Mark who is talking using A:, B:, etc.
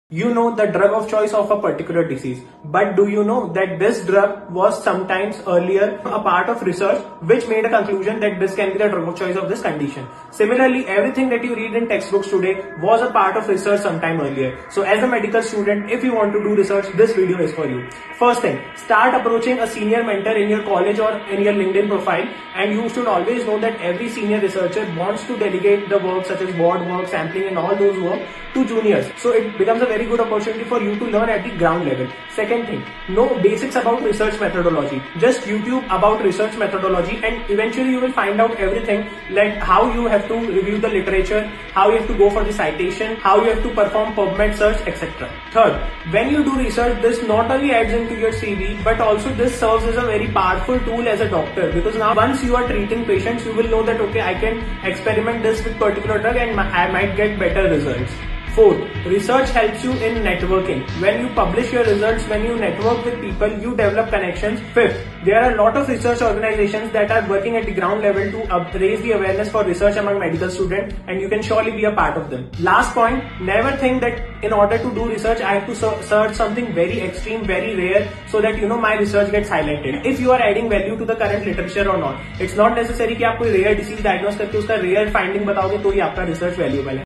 A: You know the drug of choice of a particular disease, but do you know that this drug was sometimes earlier a part of research which made a conclusion that this can be the drug of choice of this condition. Similarly, everything that you read in textbooks today was a part of research sometime earlier. So as a medical student, if you want to do research, this video is for you. First thing, start approaching a senior mentor in your college or in your LinkedIn profile, and you should always know that every senior researcher wants to delegate the work such as board work, sampling and all those work to juniors. So it becomes a very good opportunity for you to learn at the ground level. Second thing, know basics about research methodology. Just YouTube about research methodology and eventually you will find out everything, like how you have to review the literature, how you have to go for the citation, how you have to perform PubMed search, etc. Third, when you do research, this not only adds into your CV, but also this serves as a very powerful tool as a doctor, because now once you are treating patients, you will know that okay, I can experiment this with particular drug and I might get better results. Fourth, research helps you in networking. When you publish your results, when you network with people, you develop connections. Fifth, there are a lot of research organizations that are working at the ground level to raise the awareness for research among medical students, and you can surely be a part of them. Last point, never think that in order to do research, I have to search something very extreme, very rare, so that my research gets highlighted. If you are adding value to the current literature or not, it's not necessary कि आप कोई rare disease diagnose करके उसका rare finding बताओगे तो ही आपका research valuable है.